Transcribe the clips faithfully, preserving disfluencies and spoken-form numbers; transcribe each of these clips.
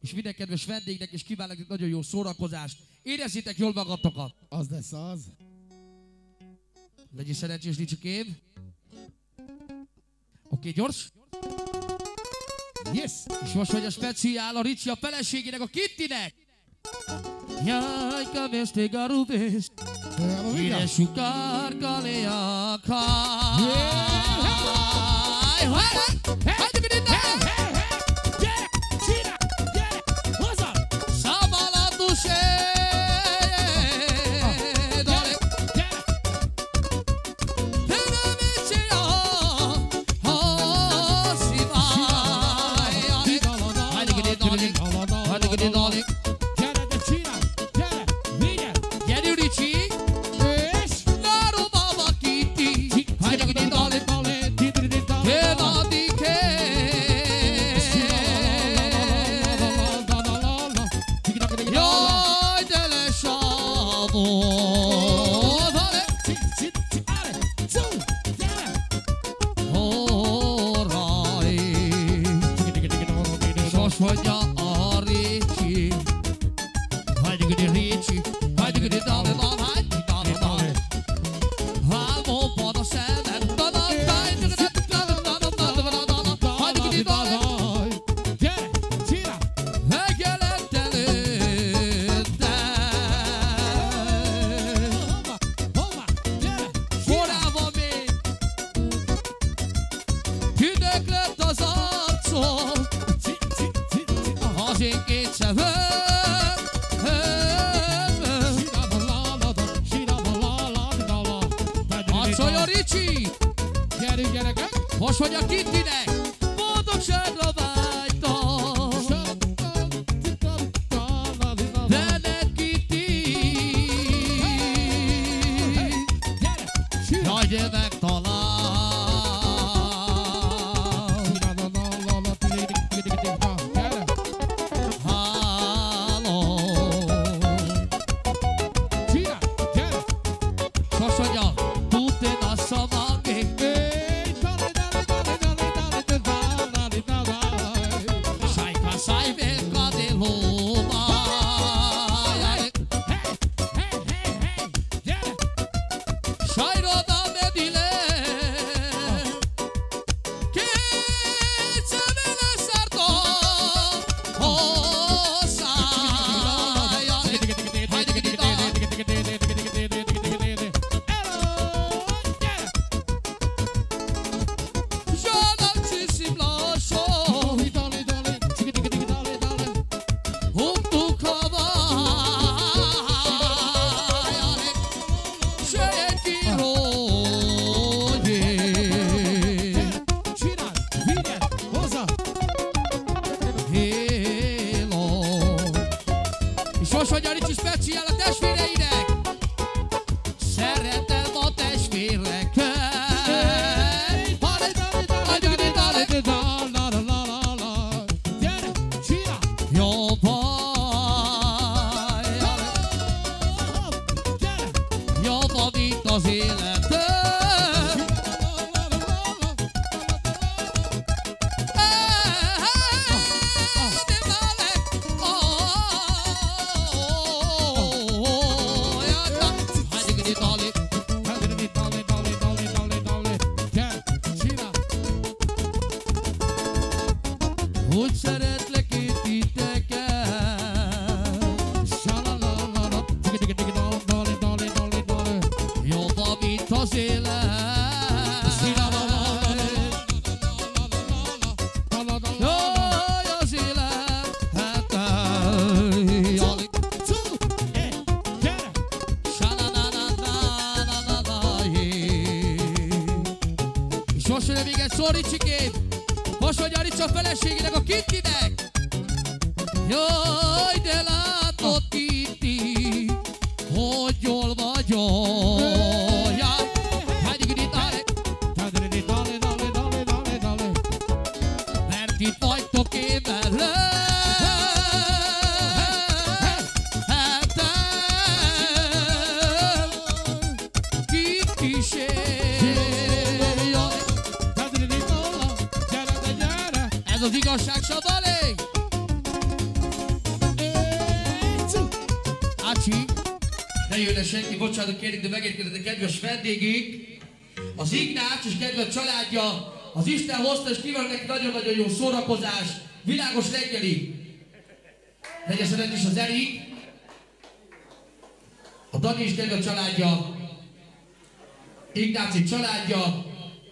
és minden kedves vendégnek, és kívánok egy nagyon jó szórakozást. Érezzétek jól magatokat! Az lesz az. Legyél szerencsés, Ricsikém. Oké, gyors. Yes! És most, hogy a speciál a Ricsi a feleségének, a Kittinek. Jaj, kaveste garubés, mire sukárka leaka. Most, hogy a Kittinek boldogságra vágytam, veled Kitti, jaj, de megtalál. Háló. Most, hogy a tutte nassza magé, hogy a Ricsi speciál a testvéreinek. Szeretem a testvéreket. Jó baj, jobb, mint az életem. Úgy szeretlek én titeket, jobban, mint az élet. Jaj, az élet, hát és most jön még egy szó, Ricsikém. Most, hogy a Ricsi a feleségének, a Kittinek. Jaj, de látod, Kitti, hogy jól vagyok. Mert itt vagytok én velem. Ez az igazság, Sabalé! Ricsi. Ne jönne senki, bocsánat kérjük, de megérkezett a kedves vendégünk. Az Ignác és kedves családja, az Isten hozta, és kívánok neki nagyon-nagyon jó szórakozás, világos reggeli. Legyen szeret is az Erik, a Dani és kedves családja, Ignáci családja,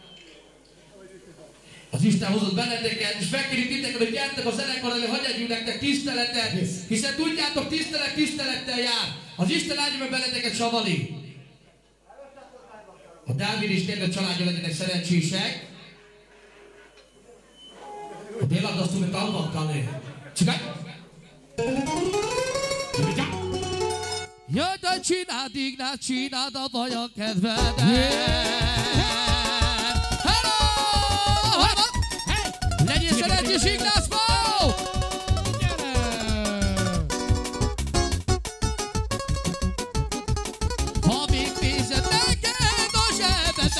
az Isten hozott benneteket, és megkérjük titeket, hogy gyertek a zenekar elő, hagyj adjunk nektek tiszteletet, hiszen tudjátok, tisztelet tisztelettel jár. Az Isten áldja meg benneteket, Savali. A Dávid és kedves családja legyenek szerencsések. A délagasztunk, hogy talvakkal. Csikány! Jöjj, de csináld, Ignác, csináld a baj a kedvedet. Hello! Legyél szerencsés, Ignác, Pau! Ha még nézed neked a zsebedet,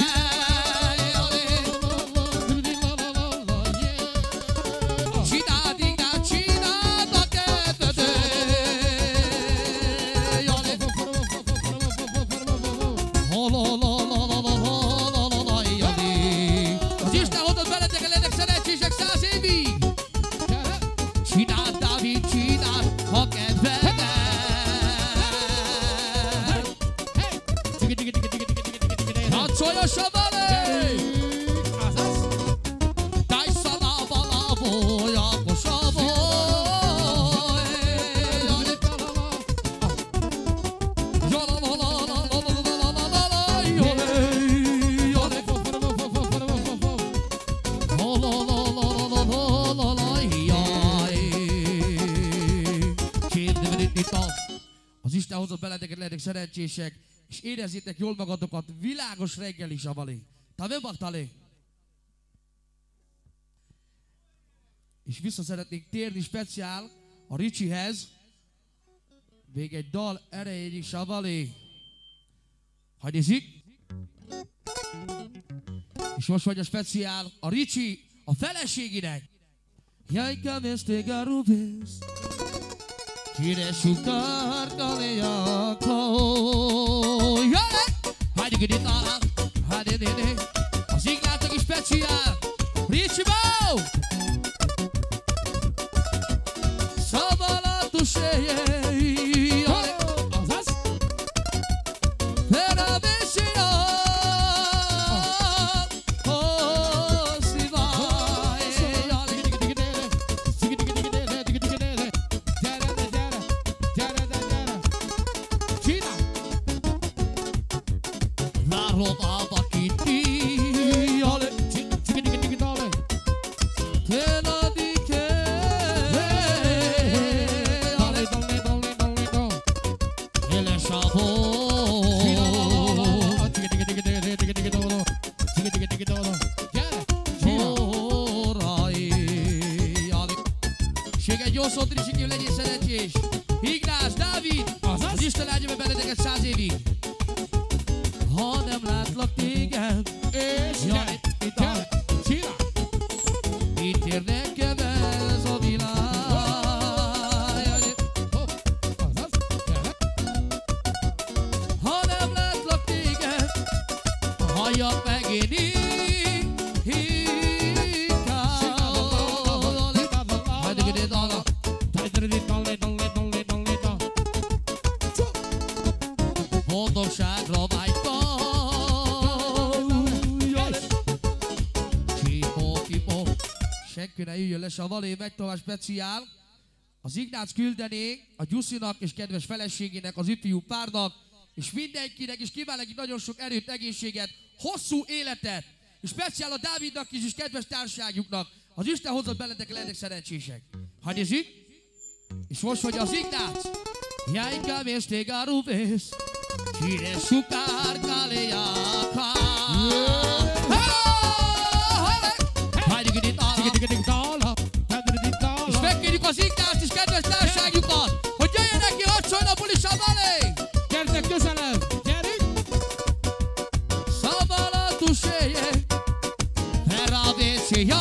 csináld, Ignác, csináld a kedvedet. Az Isten hozott veletek, legyenek szerencsések száz évig. Csináld, Dávid, csináld a kedvedet. Táncolj a Savali! Daj szalába, láboj, akkor Savali! Az Isten hozott beleteket, legyenek szerencsések, és érezzétek jól magatokat, világos reggeli, Savali. Te megbaktali? És vissza szeretnénk térni speciál a Ricsihez. Még egy dal erejéig, Savali. Hadd nézzük. És most vagy a speciál a Ricsi a feleségének. Jajka vesztég rubész, Kire sukar kaléjaka. Jaj! Hagyj gidi talán, hagyj néni. Az Ignácok is speciál. Ricsi Bau! Szabalatos éjjel. Azaz? Ferabésia. Oh, szíváj. Rodába kitti, jale, csiki digi digi dale. Tena dike, jale, dale, dale, dale, dale. Ele savo, csiki digi digi digi digi digi dole, csiki digi digi dole. Orai, jale. Ség egy jó szót, Ricsikém, legyél szerencsés. Ignác, Dávid, az Isten áldja meg benneteket száz évig. Ha nem látlak téged, és jaj, itt áll, csinál! Itt ér nekem ez a világ. Ha nem látlak téged, halljak meg én inkább. Hagyj ide dala, boldogságra vágytam. Senki ne üljön le, Savali, megy tovább speciál. Az Ignác küldené a Gyuszinak és kedves feleségének, az ifjú párnak, és mindenkinek, és kíván neki nagyon sok erőt, egészséget, hosszú életet, és speciál a Dávidnak is, és kedves társaságuknak. Az Isten hozott beletek, legyenek szerencsések. Ha nézzük, és most, hogy az Ignác. Jajka vesztég a rubész, Kire sukar kaléjaka. És megkérjük az Ignác és kedves társaságukat, hogy jöjjenek ki harcolnapul is, Savali! Gyertek közelebb! Gyerünk! Szabalatos éjjel, Ferabécia,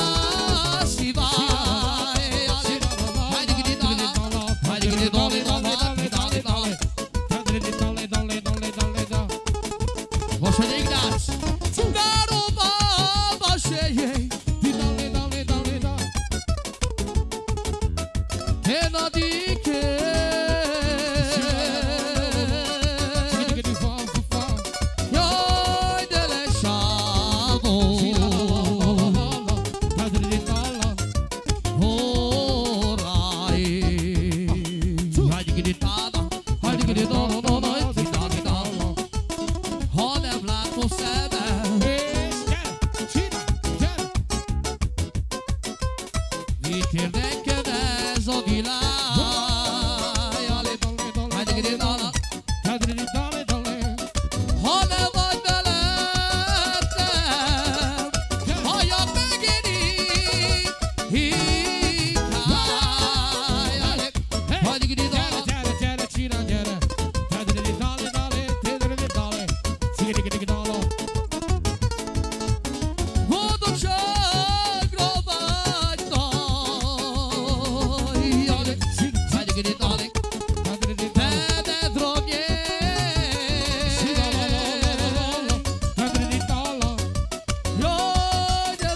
ha szíváj. Hagyj gidi dala, hagyj gidi dali dala. Én a diké. Jaj, de lesávó. Ha nem látom szemem, mit érdekel ez a világ? Ha nem vagy mellettem, halljam meg én így. Boldogságra vágytam, benned romjék. Jaj, de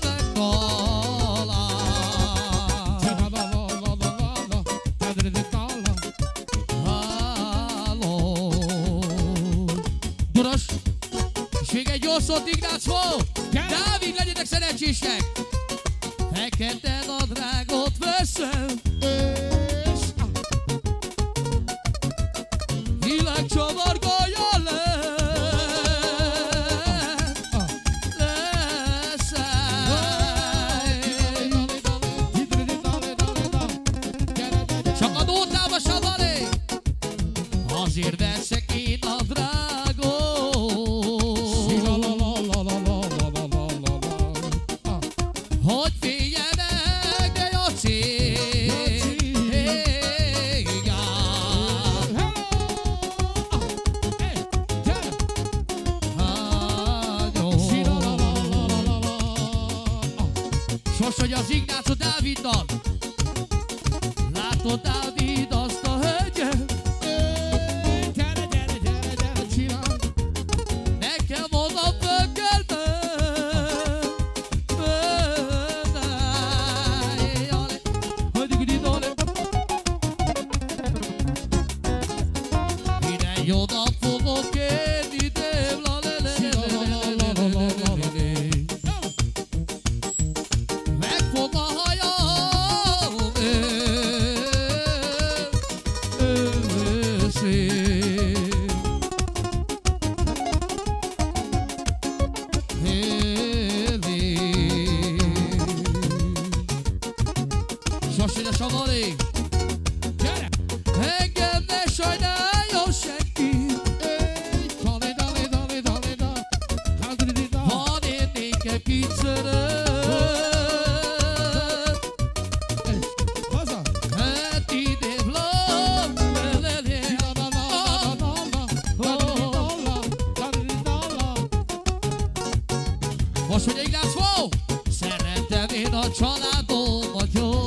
megtalál. Duros, és még egy jó szót Ignácból. Dávid, legyetek szerencsések. Fekete nadrágot veszem, világcsavargója leszel. Csak a nótába savalé, azért veszek én nadrágot, hogy féljenek, de Jaci. Sos, hogy az Ignácó Dáviddal. Látod, Dávid, azt a hölgyet? Nekem oda fölkeltem. Ide oda fogok kérni, Dév, la le le le le le le le le. Megfog a hajam, őszén. Sosé, de savalé. Engem ne sajnáljon senki, ha én nékem kincserem. Hát idébb lom, lelelé. Most, hogy Ignác Fó, szeretem én a családomat jól.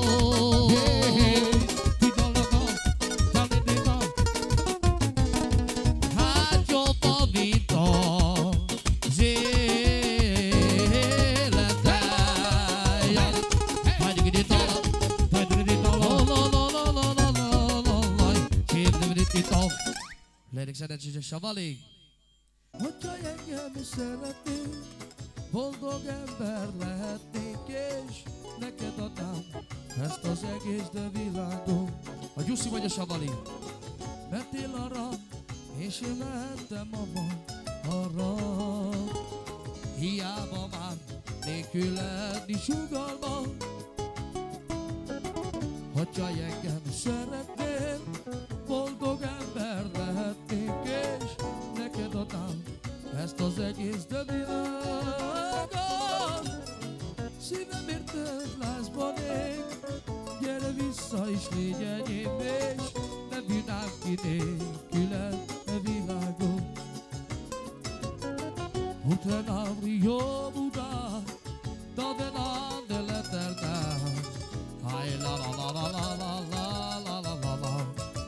Hát jobban, mint az életem. Legyek szerencsés, Savalé. Hogyha engem is szeretnék, boldog ember lehetnék, és neked adnám ezt az egész de világot. A Gyuszi vagy a Savalé? Mentél arra, és én lehettem abban arra. Hiába már nélküledni sugalma. Hogyha engem szeretnél, boldog ember lehetnék, és neked adnám ezt az egész de világot. Szívem érted lázban ég, gyere vissza és légy enyém, és ne bírnám ki nélküled a világot. Utána Rio Buddha, Tavenán de l'Eternel. Ay la la la la la la la la la la la.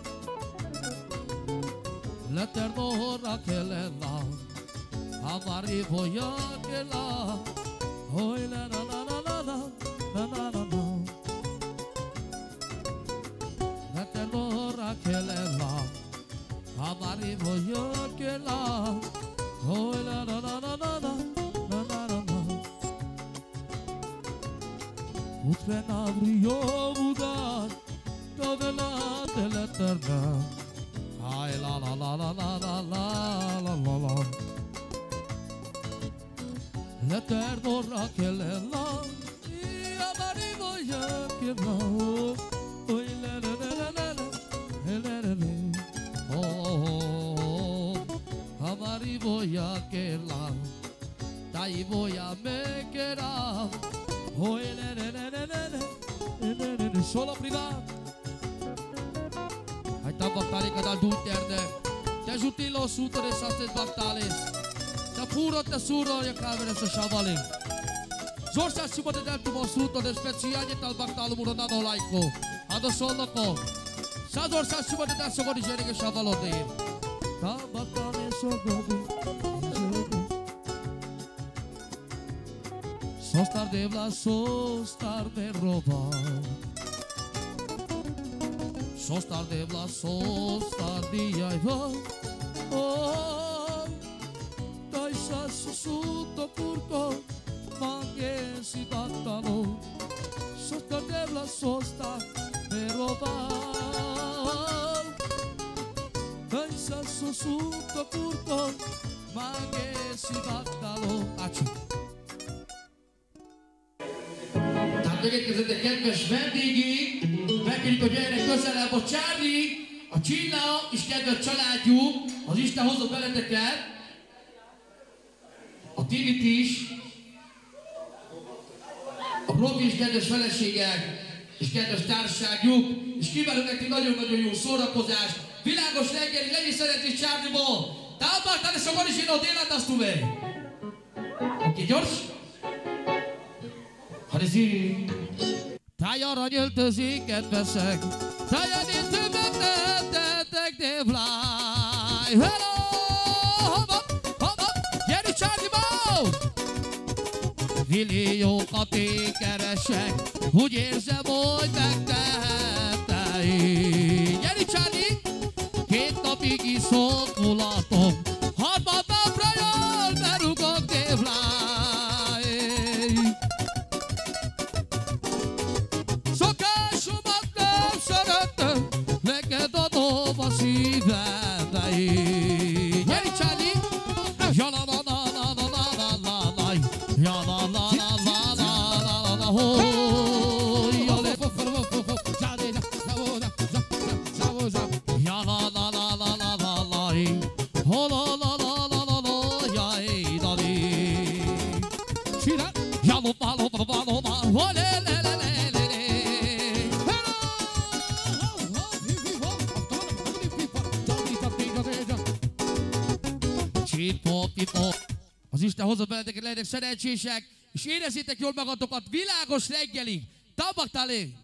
L'Eterno ora che le la, amari voya che la. Oy la la la la la la la la la la. venabrio mudar, toda la dell'eterna. Ai la la la la la la la la la la. L'eterno Rachelella, io arrivo io che no. Oi le le le le le le le le. Oh, amari voy a que la, dai voy a me que la. Oi le le le le le le le le. Solo privat. Hai tabattare che dal dutterne. Te giuti lo suto de sastes battales. Te puro te suro e camere se shavale. Zorsa si poate del tuo suto de speciale tal battalo muronano laico. Ado solo ko. Sa zorsa si poate del so di gene che shavalo de. Tabattale so dobi. Sostar de vla, sostar de roba. Sostar de vla, sostar de jajva. Oh, dai sassu sotto curco, mange si battano. Sostar de vla, sostar de roba. Dai sassu sotto curco, mange si battano. Acci. Megérkezett egy kedves vendégünk, megkérjük, hogy jöjjenek közelebb a Charlie, a Csilla és kedves családjuk, az Isten hozott beleteket, a Timit is, a Brock és kedves feleségek és kedves társaságjuk, és kívánok nektek nagyon-nagyon jó szórakozást, világos reggeli, legyen szeretés Charlie-ból, támogatál és a Marisino délet azt tudod. Oké, gyors? Hadizi! Táj aranyöltözik, kedvesek, táján én többet tettek, de fly! Hello! Hova, hova, gyere Charlie-bó! Milliókat én keresek, úgy érzem, hogy megtehettem. Gyere Charlie! Két napig iszok mulatom, harmad napra jól berugok, de fly! Neked adom a szívembe. Gyere Charlie! Ja la la la la la la la la. Ja la la la la la la la. Ho! Ja la la la la la la la la. Ho la la la la la la. Ja da di. Sira. Ja lo pa lo pa pa lo pa. Ho le le le le. Az Isten hozott benneteket, legyenek szerencsések, és érezzétek jól magatokat világos reggelig. Tabaktálé!